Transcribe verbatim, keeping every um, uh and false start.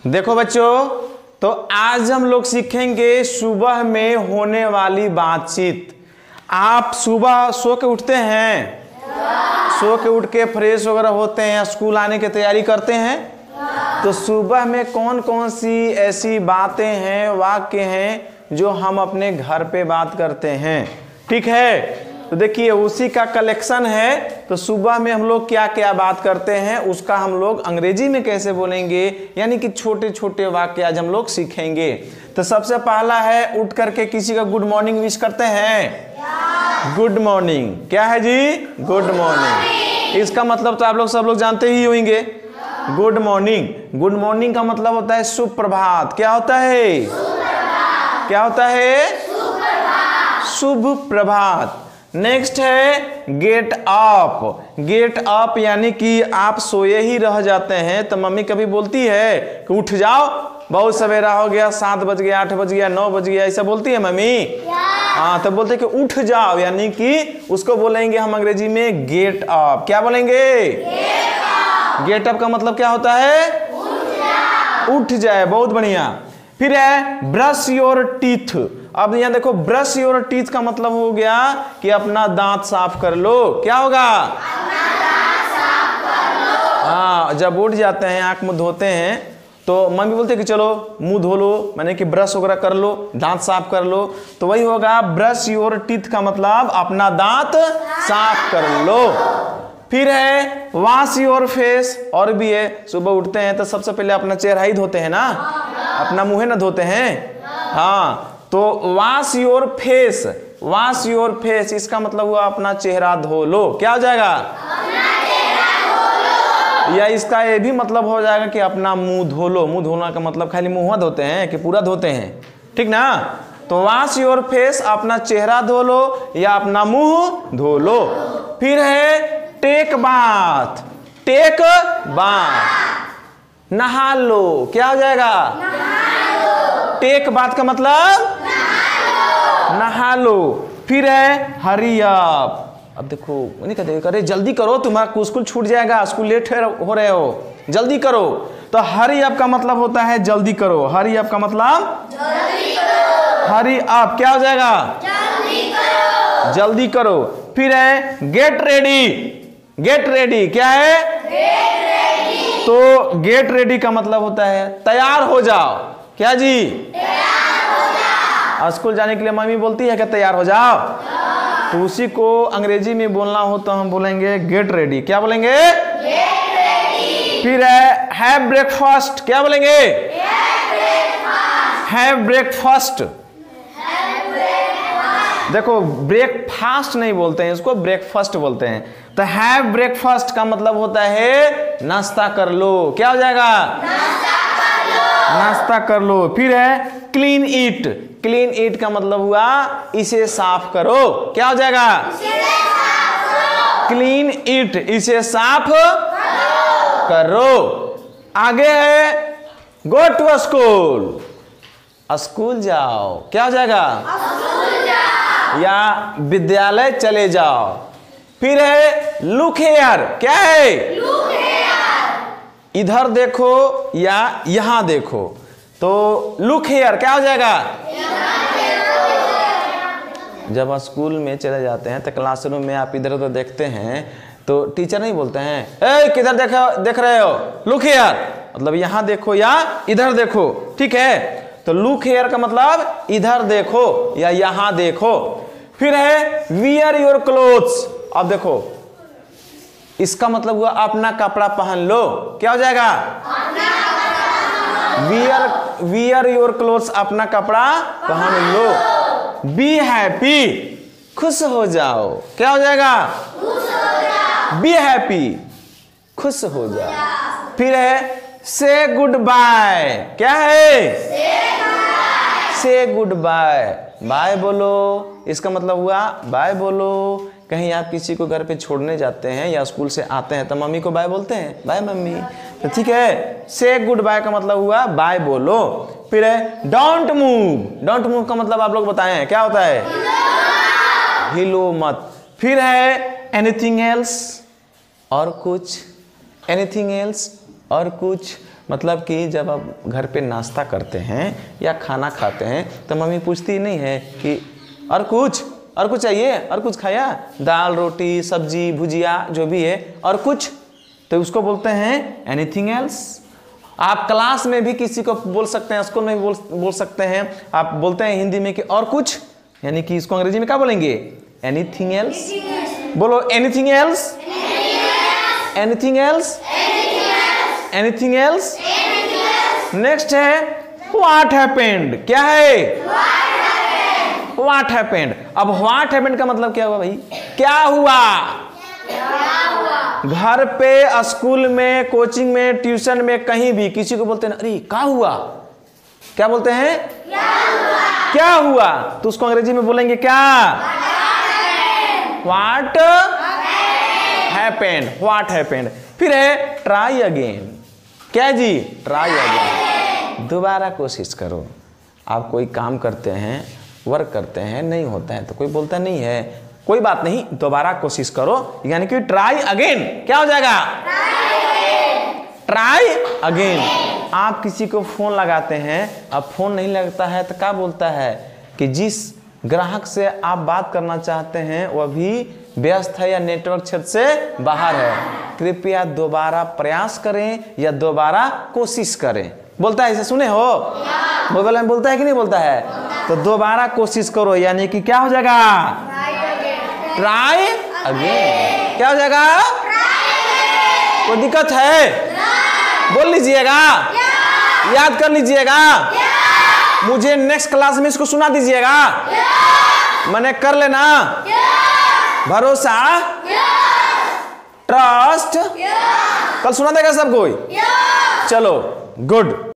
देखो बच्चों, तो आज हम लोग सीखेंगे सुबह में होने वाली बातचीत। आप सुबह सो के उठते हैं? सो के उठ के फ्रेश वगैरह होते हैं, स्कूल आने की तैयारी करते हैं। तो सुबह में कौन कौन सी ऐसी बातें हैं, वाक्य हैं जो हम अपने घर पे बात करते हैं? ठीक है, तो देखिए उसी का कलेक्शन है। तो सुबह में हम लोग क्या क्या बात करते हैं उसका हम लोग अंग्रेजी में कैसे बोलेंगे, यानी कि छोटे छोटे वाक्य आज हम लोग सीखेंगे। तो सबसे पहला है, उठ करके किसी का गुड मॉर्निंग विश करते हैं। गुड मॉर्निंग, क्या है जी? Good morning. इसका मतलब तो आप लोग सब लोग जानते ही होंगे। गुड मॉर्निंग, गुड मॉर्निंग का मतलब होता है शुभ प्रभात। क्या होता है? क्या होता है? शुभ प्रभात। नेक्स्ट है गेट अप। गेट अप यानी कि आप सोए ही रह जाते हैं तो मम्मी कभी बोलती है कि उठ जाओ, बहुत सवेरा हो गया, सात बज गया, आठ बज गया, नौ बज गया, ऐसा बोलती है मम्मी? हाँ, तो बोलते कि उठ जाओ, यानी कि उसको बोलेंगे हम अंग्रेजी में गेट अप। क्या बोलेंगे? गेट अप का मतलब क्या होता है? उठ जाए। उठ जाए, बहुत बढ़िया। फिर है ब्रश योर टीथ। अब यहाँ देखो, ब्रश योर टीथ का मतलब हो गया कि अपना दांत साफ कर लो। क्या होगा? अपना दांत साफ कर लो। हाँ, जब उठ जाते हैं, आंख मुंह धोते हैं, तो मम्मी बोलते हैं कि चलो मुंह धो लो, मैंने कि ब्रश वगैरह कर लो, दांत साफ कर लो। तो वही होगा ब्रश योर टीथ का मतलब अपना दांत साफ कर लो। फिर है वॉश योर फेस। और भी है, सुबह उठते हैं तो सबसे पहले अपना चेहरा ही धोते हैं ना, अपना मुंह ना धोते हैं। हाँ, तो wash your face, wash your face इसका मतलब हुआ अपना चेहरा धो लो। क्या हो जाएगा? अपना चेहरा धो लो। या इसका ये भी मतलब हो जाएगा कि अपना मुंह धो लो। मुंह धोना का मतलब खाली मुंह धोते हैं कि पूरा धोते हैं? ठीक ना? तो वॉश योर फेस, अपना चेहरा धो लो या अपना मुंह धो लो। फिर है टेक बाथ। टेक बाथ, नहा लो। क्या हो जाएगा? टेक बाथ का मतलब नहा लो। फिर है हरी अप। अब देखो नहीं कहते अरे जल्दी करो, तुम्हारा स्कूल छूट जाएगा, स्कूल लेट हो रहे हो, जल्दी करो। तो हरी अप का मतलब होता है जल्दी करो। हरी अप का मतलब जल्दी करो। हरी अप क्या हो जाएगा? जल्दी करो। जल्दी करो। फिर है गेट रेडी। गेट रेडी क्या है? Get ready. तो गेट रेडी का मतलब होता है तैयार हो जाओ। क्या जी? तैयार हो जाओ। स्कूल जाने के लिए मम्मी बोलती है कि तैयार हो जाओ, तो उसी को अंग्रेजी में बोलना हो तो हम बोलेंगे गेट रेडी। क्या बोलेंगे? Get ready. फिर है हैव ब्रेकफास्ट। क्या बोलेंगे? Have breakfast. देखो ब्रेकफास्ट नहीं बोलते हैं, इसको ब्रेकफास्ट बोलते हैं। तो हैव ब्रेकफास्ट का मतलब होता है नाश्ता कर लो। क्या हो जाएगा? नाश्ता कर लो। नाश्ता कर लो। फिर है क्लीन इट। क्लीन इट का मतलब हुआ इसे साफ करो। क्या हो जाएगा? इसे साफ करो। क्लीन इट, इसे साफ करो। करो। आगे है गो टू स्कूल। स्कूल जाओ। क्या हो जाएगा? स्कूल जाओ या विद्यालय चले जाओ। फिर है लुक हेयर। क्या है? Look here. इधर देखो या यहां देखो। तो लुक हेयर क्या हो जाएगा? जब स्कूल में चले जाते हैं तो क्लासरूम में आप इधर उधर देखते हैं तो टीचर नहीं बोलते हैं ए किधर देखो देख रहे हो? लुक हेयर, मतलब यहां देखो या इधर देखो। ठीक है, तो लुक हेयर का मतलब इधर देखो या यहां देखो। फिर है वियर योर क्लोथ्स। अब देखो इसका मतलब हुआ अपना कपड़ा पहन लो। क्या हो जाएगा? वियर वियर योर क्लोथ्स, अपना कपड़ा पहन लो। बी हैप्पी, खुश हो जाओ। क्या हो जाएगा? बी हैप्पी, खुश हो जाओ। फिर है से गुड बाय। क्या है? से गुड बाय। बाय बोलो, इसका मतलब हुआ बाय बोलो। कहीं आप किसी को घर पे छोड़ने जाते हैं या स्कूल से आते हैं तो मम्मी को बाय बोलते हैं, बाय मम्मी। तो ठीक है, से गुड बाय का मतलब हुआ बाय बोलो। फिर है डोंट मूव। डोंट मूव का मतलब आप लोग बताएं क्या होता है? हिलो मत। फिर है एनीथिंग एल्स, और कुछ। एनीथिंग एल्स और कुछ। मतलब कि जब आप घर पे नाश्ता करते हैं या खाना खाते हैं तो मम्मी पूछती नहीं है कि और कुछ और कुछ चाहिए, और कुछ खाया, दाल रोटी सब्जी भुजिया जो भी है, और कुछ, तो उसको बोलते हैं एनीथिंग एल्स। आप क्लास में भी किसी को बोल सकते हैं, स्कूल में भी बोल बोल सकते हैं, आप बोलते हैं हिंदी में कि और कुछ, यानी कि इसको अंग्रेजी में क्या बोलेंगे, एनीथिंग एल्स। बोलो anything else, anything else, anything else. Next है व्हाट हैपेंड। क्या है, व्हाट हैपेंड। अब व्हाट हैपेंड का मतलब क्या हुआ भाई, क्या हुआ, घर पे स्कूल में कोचिंग में ट्यूशन में कहीं भी किसी को बोलते हैं अरे क्या हुआ, क्या बोलते हैं, क्या हुआ, क्या हुआ, तो उसको अंग्रेजी में बोलेंगे क्या, व्हाट हैपेंड, व्हाट हैपेंड। फिर है ट्राई अगेन। क्या जी, ट्राई अगेन, दोबारा कोशिश करो। आप कोई काम करते हैं, वर्क करते हैं, नहीं होता है तो कोई बोलता नहीं है, कोई बात नहीं, दोबारा कोशिश करो, यानी कि ट्राई अगेन। क्या हो जाएगा, ट्राई अगेन। आप किसी को फोन लगाते हैं, अब फोन नहीं लगता है तो क्या बोलता है कि जिस ग्राहक से आप बात करना चाहते हैं वह भी व्यस्त है या नेटवर्क क्षेत्र से बाहर है, कृपया दोबारा प्रयास करें या दोबारा कोशिश करें। बोलता है, इसे सुने हो, मोबाइल में बोलता है कि नहीं बोलता है, तो दोबारा कोशिश करो, यानी कि क्या हो जाएगा, ट्राई अगेन। क्या हो जाएगा, कोई दिक्कत है, बोल लीजिएगा, याद कर लीजिएगा, मुझे नेक्स्ट क्लास में इसको सुना दीजिएगा, मैंने कर लेना, भरोसा, ट्रस्ट, कल सुना देगा सब कोई। चलो गुड।